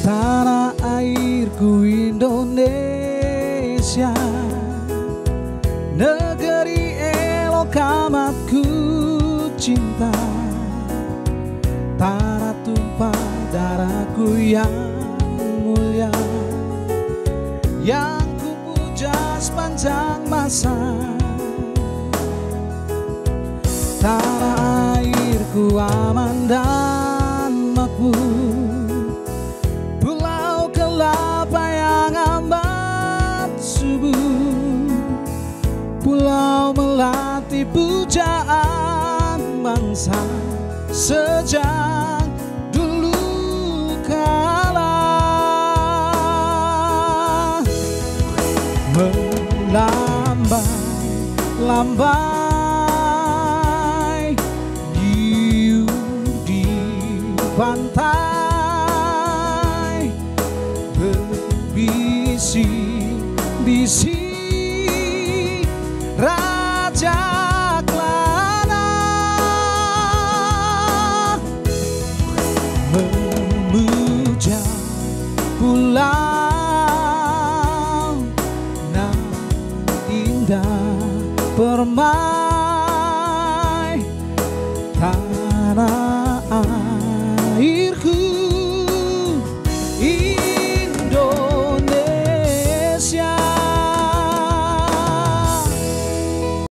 tanah airku Indonesia, negeri elok amat ku cinta. Tanah tumpah darahku yang mulia, yang ku puja sepanjang masa. Tanah airku aman dan makmur, pulau kelapa yang amat subur, pulau melati pujaan bangsa sejak dulu kala. Melambai-lambai hiu di pantai, berbisik-bisik raja Kelana, memuja pulau nan indah permai.